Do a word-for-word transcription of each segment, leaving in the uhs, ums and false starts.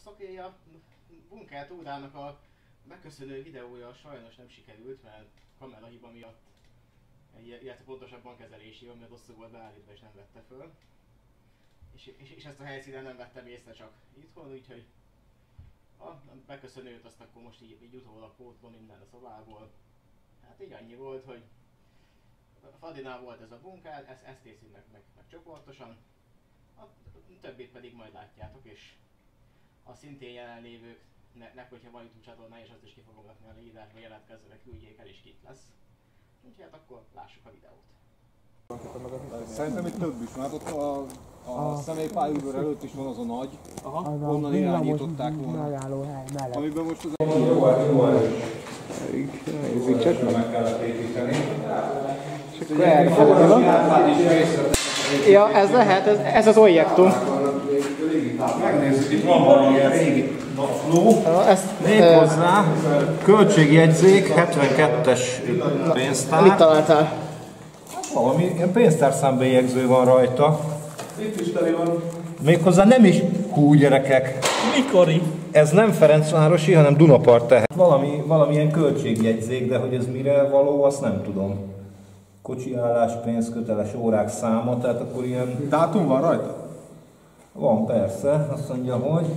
Sziasztok! A Bunker túrának a beköszönő videója sajnos nem sikerült, mert kamerahiba miatt, illetve pontosabban kezelési, mert rosszul volt beállítva és nem vette föl. És, és, és ezt a helyszínen nem vettem észre csak itthon, úgyhogy a beköszönőt azt akkor most így, így utólag pótban minden a szobából. Hát így annyi volt, hogy Fadinál volt ez a bunker, ezt, ezt nézzük meg, meg, meg csoportosan. A többit pedig majd látjátok, és a szintén jelenlévőknek, hogyha van YouTube csatorna, és azt is ki fogom rakni a leírásba, jelentkezzenek, küldjék el, és kit lesz. Úgyhogy hát akkor lássuk a videót. Szerintem itt több is, mert ott a, a, a személypályaudvar előtt is van az a nagy, aha, onnan irányították volna. Megállóhely mellett. Amiben most az Jó, jó, nézzük csak meg. Meg kellett építeni. És akkor elfogadom. Ja, ez lehet, ez, ez az objektum. Megnézzük, itt van valamilyen régi napló. méghozzá költségjegyzék, hetvenkettes pénztár. Mit találtál? Valami ilyen pénztárszámbélyegző van rajta. Itt is teli van. Méghozzá nem is hú gyerekek. Mikori? Ez nem Ferencvárosi, hanem Dunapart tehet. Valami, valamilyen költségjegyzék, de hogy ez mire való, azt nem tudom. Kocsiállás, pénzköteles órák száma, tehát akkor ilyen... Dátum van rajta? Van persze, azt mondja, hogy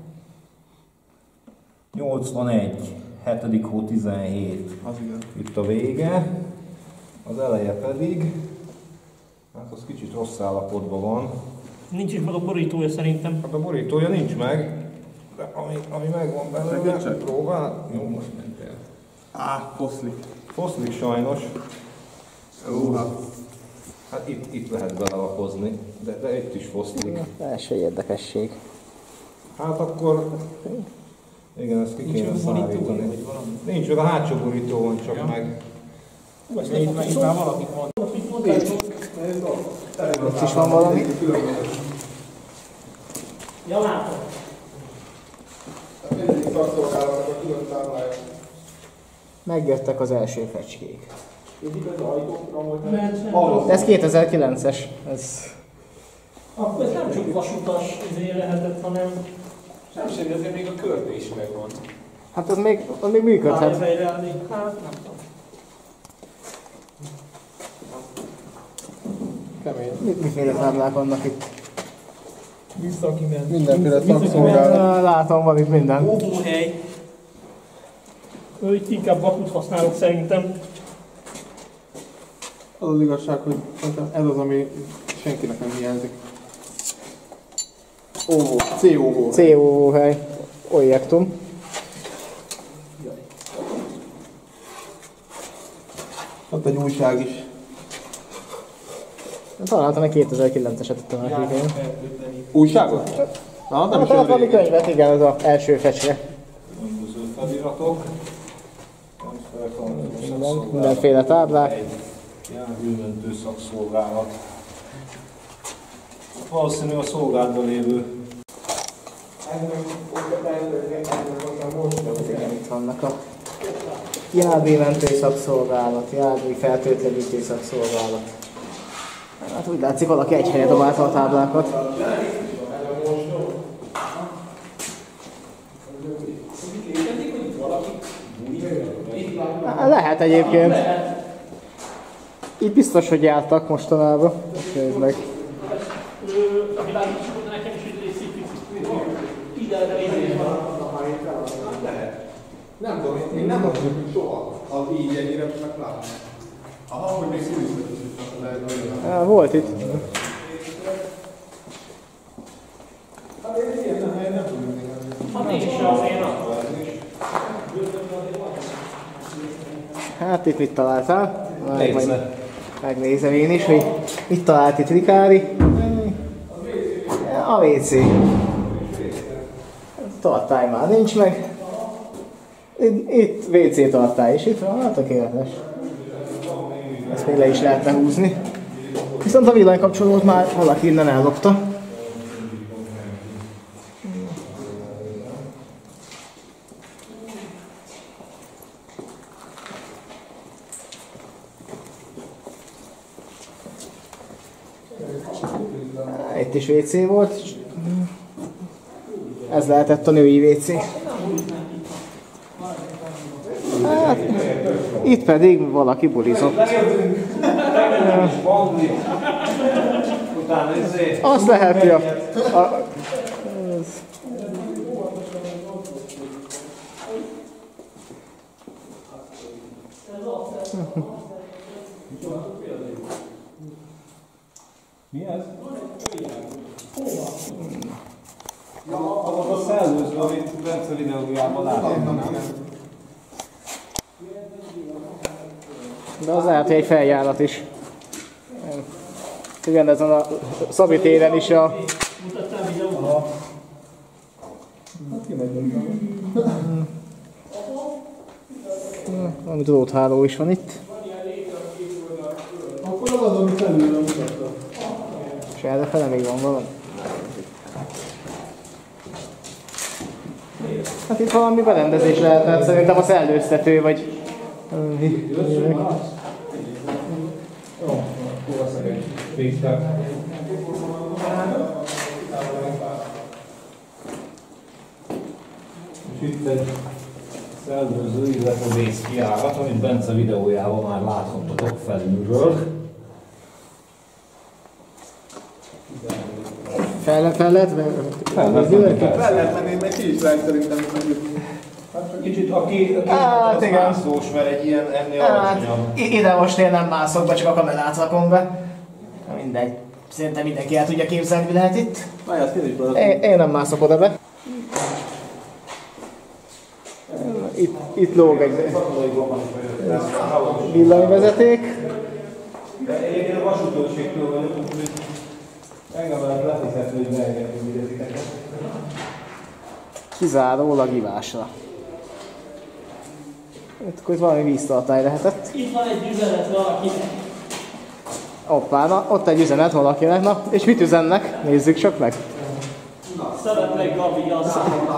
nyolcvanegy, hetedik hó tizenhét. Az igen. Itt a vége, az eleje pedig, hát az kicsit rossz állapotban van. Nincs is meg a borítója szerintem. Hát a borítója nincs meg, de ami, ami megvan belőle, próbál. Jó, most mentél. Á, foszlik. Foszlik sajnos. Jó, hát. Hát itt, itt lehet belelapozni, de, de itt is foszlik. Első érdekesség. Hát akkor... Igen, ezt ki kéne szállítani. Nincs, meg a hátsó borító van csak ja. meg. Itt már, itt már valami van. Itt is van valami. Ja, látom. Megjöttek az első fecskék. Ez kétezer-kilences. Ez... Akkor ez nem csak vasutas izé lehetett, hanem... Semmi, azért még a körte is megvan. Hát az még, az még működhet. Hát nem tudom. Kemény. Mit, miféle táblák vannak itt? Vissza kiment. Mindenféle szakszolgálat. Látom, van itt minden. Óvóhely. Ő itt inkább vakut használok szerintem. Az az igazság, hogy ez az, ami senkinek nem hiányzik. Óvó, cé ó vó. cé ó vó hely. Objektum. Ott egy újság is. Találtam egy kétezer-kilenceset itt a másik helyen. Újságot? Na, nem Hát is olyan valami régen. könyvet, igen, az az első fecske. Különböző feliratok. Minden, mindenféle táblák. Járműmentő szakszolgálat. Valószínű a szolgálatban lévő. Igen, itt vannak a járműmentő szakszolgálat, jármű fertőtlenítő szakszolgálat. Hát úgy látszik, valaki egy helyre dobálta a táblákat. Hát, lehet egyébként. Itt biztos, hogy jártak mostanában. Nézd meg. A világosokon nekem is egy részét picit. Ide izé van. Nem tudom, én nem mondjuk, hogy soha. Az így ennyire meglátni. Aha, hogy még szülőszöt is. Ja, volt itt. Hát én ilyen nem, nem tudom. Hát én sem azért akkor. Hát itt mit találtál? Nézze. Megnézem én is, hogy mit talált itt Rikári. A vé cé. Tartály már nincs meg. Itt vé cé tartály is itt van, hát tökéletes. Ezt még le is lehetne húzni. Viszont a villanykapcsolót már valaki innen ellopta. Itt is vé cé volt. ez lehetett a női vé cé. Hát, itt pedig valaki bulizott. Azt lehet, ja. A, Mi ez? Az a szellőző, amit Bence videójában láttam. de az lehet, hogy egy feljárat is. Igen, ezen a Szabi téren is a... Mutattál videót? Valami drótháló is van itt. Akkor az az, amit felülről mutatta. És errefele még van valami. Hát itt valami berendezés lehetett, szerintem a szellőztető, vagy... És itt egy szellőző, illetve vészkijárat, amit Bence videójában már láthattatok felülről. Fel lehet, fel lehet? Fel lehet, Fel lehet menni, meg ki is lehet szerintem. hát kicsit aki, aki Hát, az igen. mászós, mert egy ilyen ennél Hát, alacsonyabb. i- ide most én nem mászok be, csak a kamerát rakom be. Na mindegy. Szerintem mindenki el tudja képzelni, mi lehet itt. Várj, azt kérdés be. Én, én nem mászok oda be. Itt, itt lóg egy villanyvezeték. De egyébként a vasútőrségtől vagyok, úgyhogy engem lehetett, hogy beengedni videótiteket. Kizárólag ivásra. Itt akkor itt valami víztartály lehetett. Itt van egy üzenet valakinek. Hoppá, na, ott egy üzenet valakinek. Na, és mit üzennek? Nézzük csak meg. Szeretlek, Gabi, azt.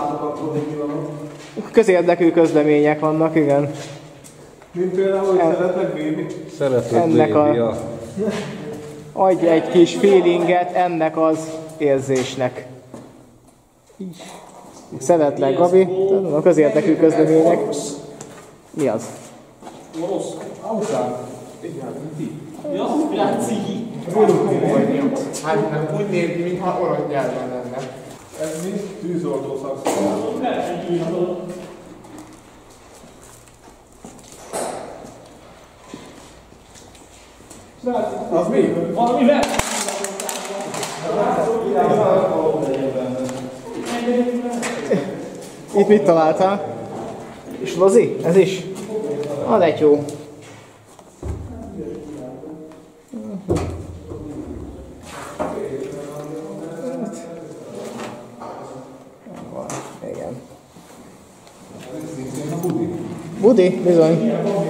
Közérdekű közlemények vannak, igen. Mint például, hogy En- szeretlek, baby. Szeretett Ennek a- baby, ja. Adj egy kis feelinget ennek az érzésnek. Így. Szeretlek, Gabi. A közérdekű közlemények. Mi az? Orosz. Auszán. Igen, ti. Ja, Láci. Hát nem úgy néz ki, mintha orosz nyelven lenne. Ez mi? Tűzoltó szakszó. Versenyhíradó. Az mi? Valami verseny. Itt mit találtál? És Lozi? Ez is? Az egy jó. Igen. Budi, bizony.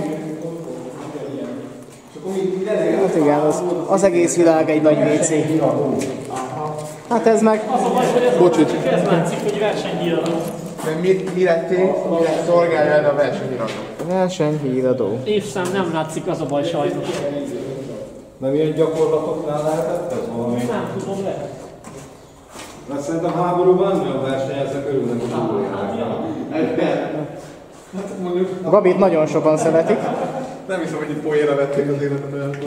Hát igen, az, az egész világ egy nagy vé cé. Hát ez meg... Az a baj, hogy ez, Bocs, csak ez látszik, hogy versenyhíradó. Mert mit, mi lettél, mire szolgálja el a versenyhíradó? Versenyhíradó. Évszám nem látszik, az a baj sajnos. Nem ilyen gyakorlatoknál lehetett ez valami? Nem tudom, lehet. Mert szerintem háborúban nem versenyeznek, örülnek, hogy utoljára. Hát mondjuk, Gabit nagyon sokan szeretik. nem hiszem, hogy itt poénra vették az életet olyankor.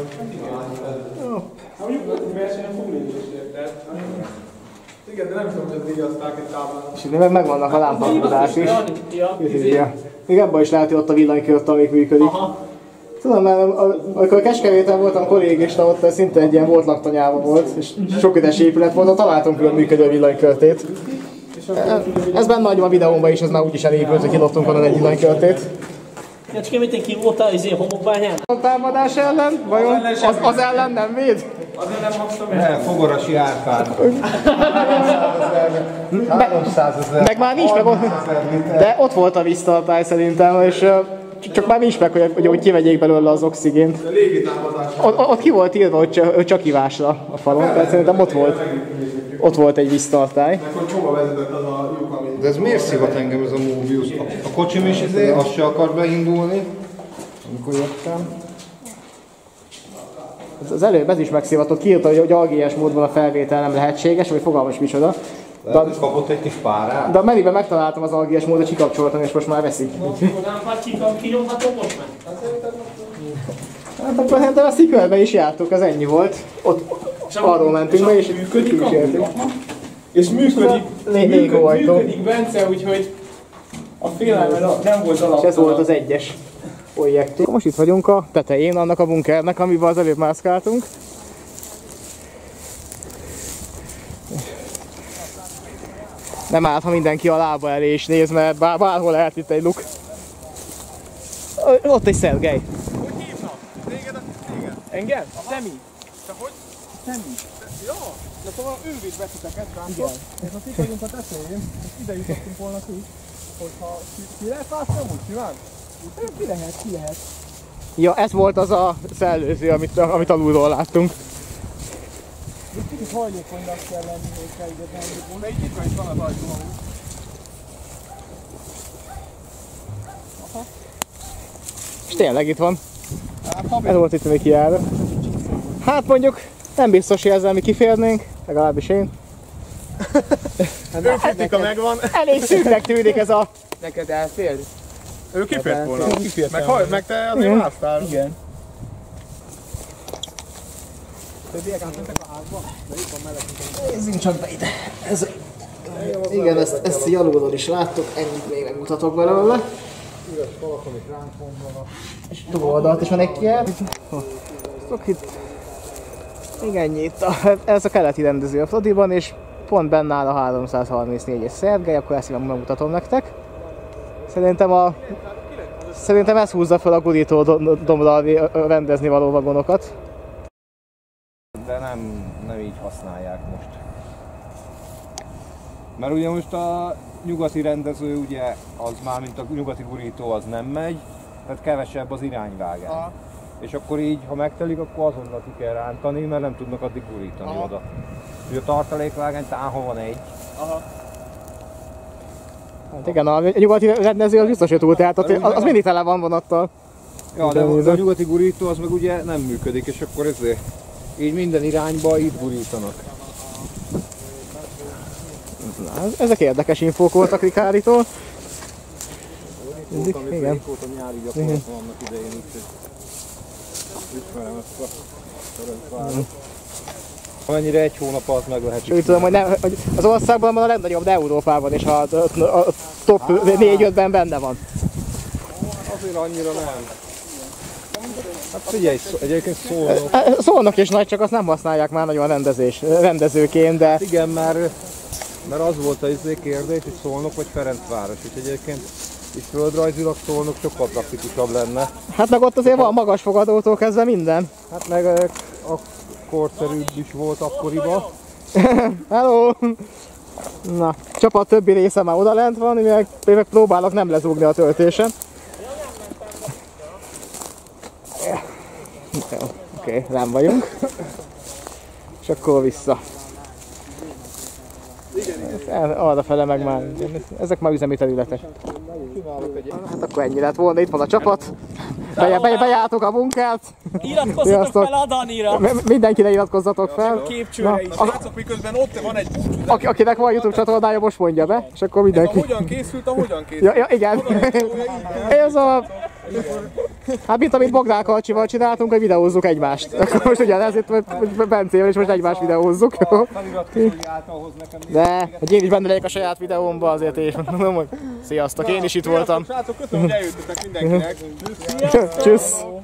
Igen, de nem hiszem, hogy az díjazták egy táblán. És itt meg megvannak a lámpakudás is. Ja, Ja. Még ebben is lehet, hogy ott a villanykört, amik működik. aha. Tudom, mert amikor Kecskeméten voltam kollégista, ott szinte egy ilyen volt laktanyában volt, és sok üdes épület volt, ott találtunk külön működő villanykörtét. Ez benne nagy a videómban is, ez már úgyis elépült, hogy kidobtunk onnan egy villanykörtét. Kecskeméten ki voltál izé homokbányán? A támadás ellen? Vajon? Az, az ellen nem véd? Ne, Fogorasi Árpád. háromszázezer. Meg már nincs meg ott. De ott volt a víztartály szerintem, és ö, csak már nincs meg, hogy, hogy, hogy kivegyék belőle az oxigént. A légitámadás. Ott, ott ki volt írva, hogy csak, hogy csak ivásra a falon, tehát szerintem ott volt, ott volt egy víztartály. Mert hogy hova vezetett az a lyuk, ami... De ez miért szivat engem ez a Mobius? A, a kocsim is izé, az se akar beindulni. Amikor jöttem. Az előbb ez is megszivatott, kiírta, hogy, hogy algies módban a felvétel nem lehetséges, vagy fogalmas micsoda. De az is kapott egy kis párát. De a meliben megtaláltam az algiás módot, kikapcsoltam és most már veszik. Nem, hát kinyomhatom most meg? Hát akkor szerintem ezt így körbe is jártuk, ez ennyi volt. Ott arról mentünk be és működik a kísértünk. És működik, működik, ajtó. működik Bence, úgyhogy a félelme nem volt És alaptalan. ez volt az egyes projektum. Most itt vagyunk a tetején annak a bunkernek, amiben az előbb mászkáltunk. Nem állt, ha mindenki a lába elé is néz, mert bár, bárhol lehet itt egy luk. Ö, Ott egy Szergej. Hogy hívnak? Téged a téged? Engem? Szemi. Te hogy? Szemi. Ja, de szóval ő vitt be titeket, látod? És most itt vagyunk a tetején, és ide jutottunk volna ki, hogyha ki, ki lehet mászni amúgy, simán? Ki lehet, ki lehet. Ja, ez volt az a szellőző, amit, amit alulról láttunk. De kicsit hajlékonynak kell lenni, hogy kell ide tenni volna. De így itt van, itt van az ajtó amúgy. És tényleg itt van. Ez volt itt még kijáró. Hát mondjuk nem biztos, hogy ezzel mi kiférnénk, legalábbis én. Önkritika megvan. Elég szűknek tűnik ez a... Neked elfér? Ő kifért volna. Meg, haj, meg te azért másztál. Igen. Többiek átmentek a házba, de itt van mellettünk. Nézzünk csak be ide. Ez... Igen, ezt, ezt így alulról is láttok, ennyit még megmutatok belőle. Üres falak, amik ránk vonzanak. És túloldalt is van egy kijár. Itt... Igen, ennyi itt. A, ez a keleti rendező a Frodiban, és pont benne áll a háromszázharmincnégyes Szergej, akkor ezt így megmutatom nektek. Szerintem a... Szerintem ez húzza fel a gurító dombra rendezni való vagonokat. De nem, nem így használják most. Mert ugye most a nyugati rendező, ugye, az már mint a nyugati gurító, az nem megy, tehát kevesebb az irányvágány. Aha. És akkor így, ha megtelik, akkor azonnal ki kell rántani, mert nem tudnak addig gurítani. Aha. Oda. Ugye a tartalékvágány távol van egy. Aha. Hát igen, a nyugati rendező az biztos, hogy túl, tehát ott, az, az mindig tele van vonattal. Ja, de a nyugati gurító az meg ugye nem működik, és akkor ezért így minden irányba itt gurítanak. Na, ezek érdekes infók voltak Ricarditól. Voltam, amit régóta nyári gyakorlat vannak idején, úgyhogy ismerem ezt a Ferencváros. Amennyire egy hónap alatt meg lehet. Úgy tudom, hogy, nem, hogy az országban van a legnagyobb, de Európában is a, a, a top négy-ötben benne van. Azért annyira nem. Hát figyelj, egyébként Szolnok. Szolnok is nagy, csak azt nem használják már nagyon rendezés, rendezőként, de... Igen, mert, mert az volt az izé kérdés, hogy Szolnok vagy Ferencváros, és egyébként is földrajzilag Szolnok sokkal praktikusabb lenne. Hát meg ott azért van magas fogadótól kezdve minden. Hát meg a korszerűbb is volt akkoriban. Hello! Na, csapat többi része már odalent van, meg, meg próbálok nem lezúgni a töltésen. Oké, okay, rám vagyunk. És akkor vissza. Arra fele meg már, ezek már üzemi területek. Hát akkor ennyi lett volna, itt van a csapat. Be, be, bejártuk a munkát. Iratkozzatok fel a Danira! Mindenkire iratkozzatok fel. Képcsőre is. Látszok, miközben ott van egy búcsú. Aki, akinek van YouTube csatornája, most mondja be, és akkor mindenki. Ez a hogyan készült, a hogyan készült. Ja, ja, igen. Ez a... Hát mint amit Bogdán Karcsival csináltunk, hogy videózzuk egymást. Akkor most ugyanez itt Bencével, és most egymást videózzuk. De, hogy én is benne legyek a saját videómba, azért én is mondom, hogy sziasztok, én is itt voltam. Srácok, köszönöm, hogy eljöttetek mindenkinek. Tschüss!